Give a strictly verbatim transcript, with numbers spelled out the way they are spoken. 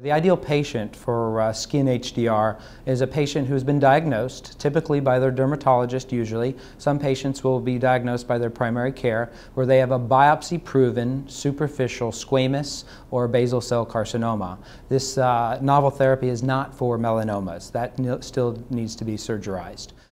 The ideal patient for uh, skin H D R is a patient who's been diagnosed, typically by their dermatologist usually. Some patients will be diagnosed by their primary care, where they have a biopsy-proven superficial squamous or basal cell carcinoma. This uh, novel therapy is not for melanomas. That still needs to be surgerized.